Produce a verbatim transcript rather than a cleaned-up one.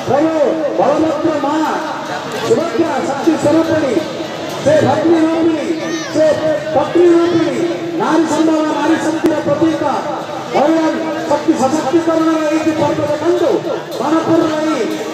प्रभु बलभद्र माँ सुभद्रा शक्ति स्वरूपिणी से भक्ति रूपिणी से पत्नी रूपिणी नारी संभव नारी शक्ति प्रतीक भगवान शक्ति सशक्तिकरण पर्व बंधु मनपुर